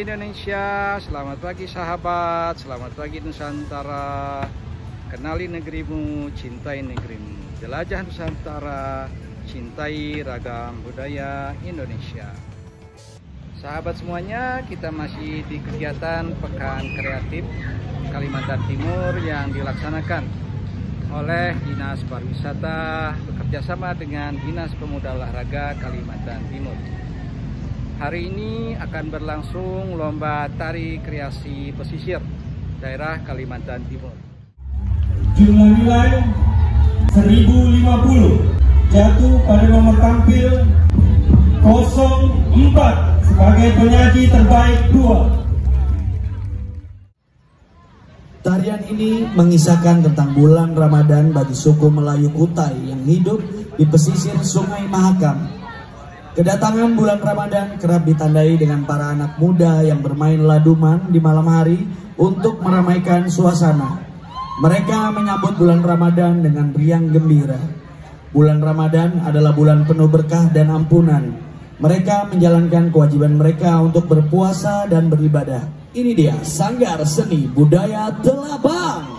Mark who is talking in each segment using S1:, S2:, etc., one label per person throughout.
S1: pagi Indonesia, selamat pagi sahabat, selamat pagi Nusantara. Kenali negerimu, cintai negerimu. Jelajah Nusantara, cintai ragam budaya Indonesia. Sahabat semuanya, kita masih di kegiatan Pekan Kreatif Kalimantan Timur yang dilaksanakan oleh Dinas Pariwisata bekerjasama dengan Dinas Pemuda Olahraga Kalimantan Timur. Hari ini akan berlangsung lomba tari kreasi pesisir daerah Kalimantan Timur.
S2: Jumlah nilai 1050 jatuh pada nomor tampil 04 sebagai penyaji terbaik 2.
S3: Tarian ini mengisahkan tentang bulan Ramadan bagi suku Melayu Kutai yang hidup di pesisir Sungai Mahakam. Kedatangan bulan Ramadan kerap ditandai dengan para anak muda yang bermain laduman di malam hari untuk meramaikan suasana. Mereka menyambut bulan Ramadan dengan riang gembira. Bulan Ramadan adalah bulan penuh berkah dan ampunan. Mereka menjalankan kewajiban mereka untuk berpuasa dan beribadah. Ini dia Sanggar Seni Budaya Telabang.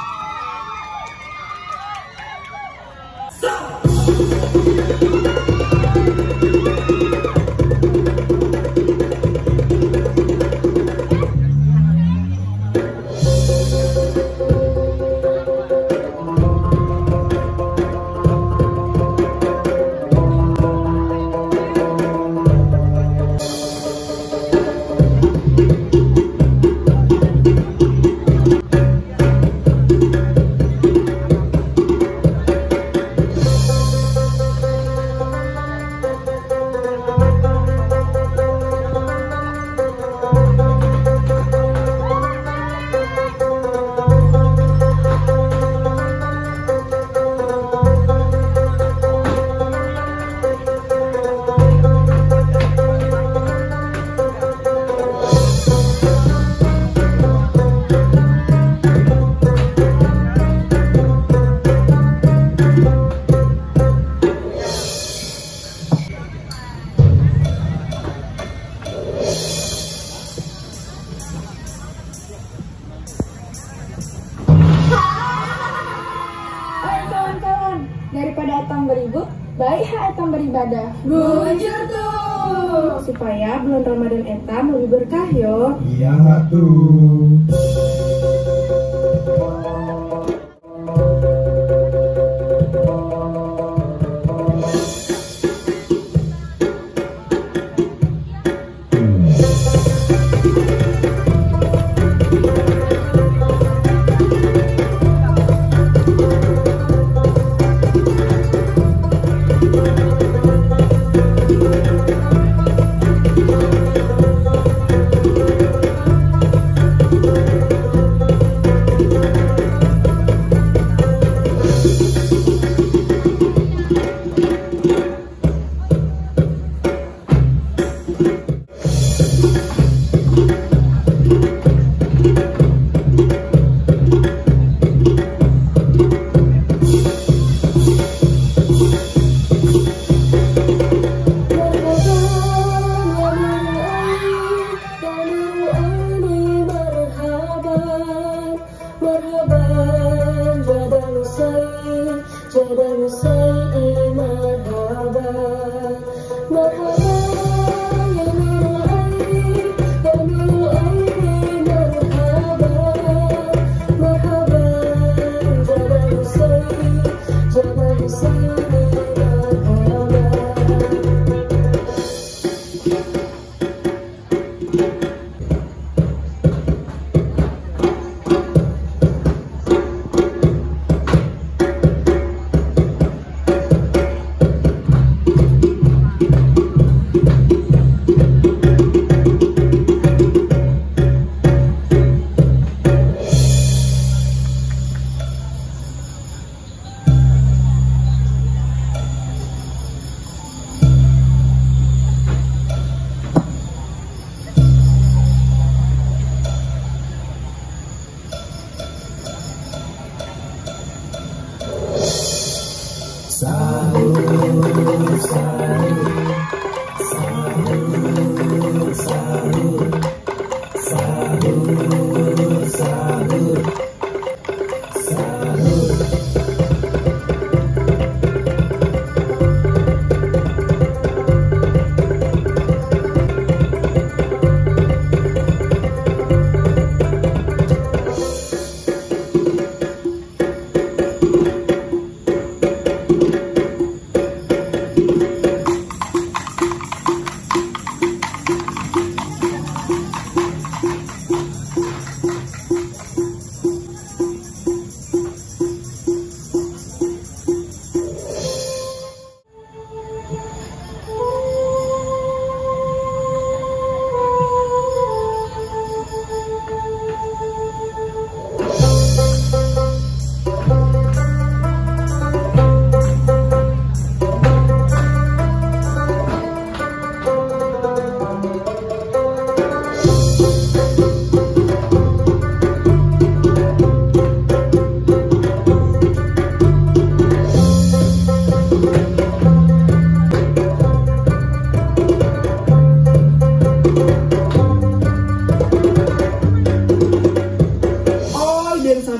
S4: Daripada etang beribut, baik etang beribadah.
S5: Bujur tuh.
S4: Supaya bulan Ramadan etam lebih berkah yo.
S2: Iya tuh.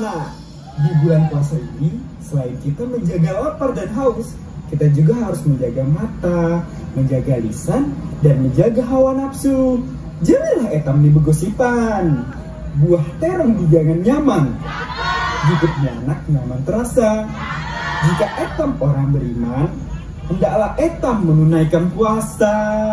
S6: Nah, di bulan puasa ini, selain kita menjaga lapar dan haus, kita juga harus menjaga mata, menjaga lisan, dan menjaga hawa nafsu. Janganlah etam di begosipan, buah terong di jangan nyaman. Hidupnya anak nyaman terasa. Jika etam orang beriman, hendaklah etam menunaikan puasa.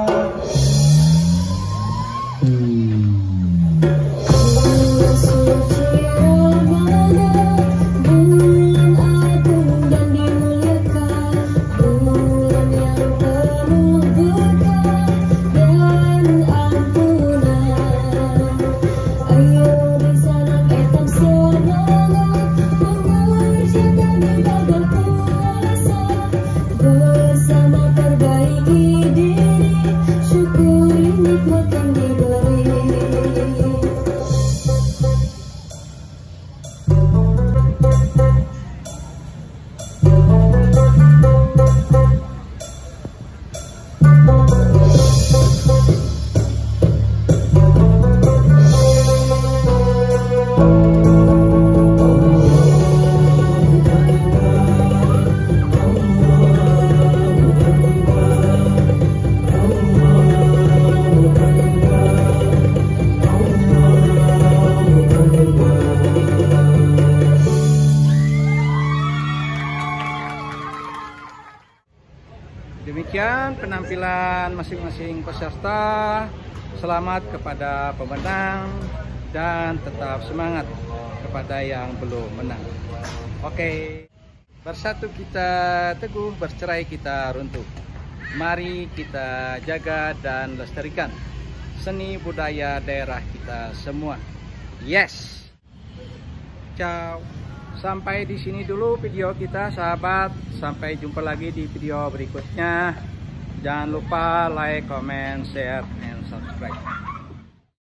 S1: Demikian penampilan masing-masing peserta. Selamat kepada pemenang dan tetap semangat kepada yang belum menang. Oke, bersatu kita teguh, bercerai kita runtuh. Mari kita jaga dan lestarikan seni budaya daerah kita semua. Yes. Ciao. Sampai di sini dulu video kita, sahabat. Sampai jumpa lagi di video berikutnya. Jangan lupa like, comment, share, and subscribe.